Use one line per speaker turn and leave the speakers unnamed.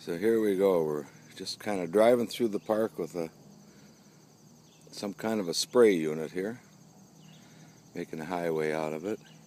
So here we go. We're just kind of driving through the park with some kind of a spray unit here, making a highway out of it.